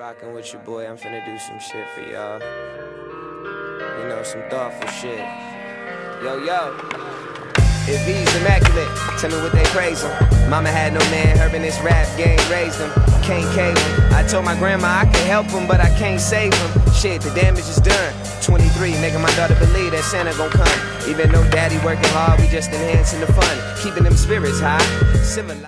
Rockin' with your boy, I'm finna do some shit for y'all. You know, some thoughtful shit. Yo. If he's immaculate, tell me what they praise him. Mama had no man, her in this rap game raised him. Can't cave him. I told my grandma I can help him, but I can't save him. Shit, the damage is done. 23, making my daughter believe that Santa gon' come. Even though daddy working hard, we just enhancing the fun, keeping them spirits high. Similar.